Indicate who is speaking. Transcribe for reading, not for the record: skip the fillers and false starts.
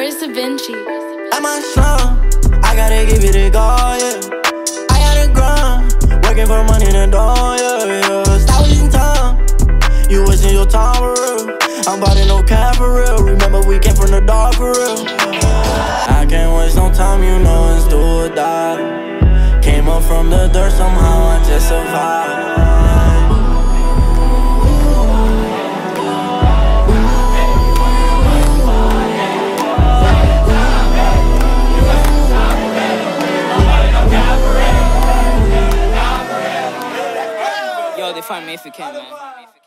Speaker 1: Chris Da Vinci.
Speaker 2: Am I strong? I gotta give it a go, yeah. I gotta grind, working for money in the door, yeah. Stop wasting time, you wasting your time for real. I'm about no cap for real. Remember we came from the dark for real. I can't waste no time, you know it's do or die. Came up from the dirt, somehow I just survived.
Speaker 3: Yo, they find me if you can, man.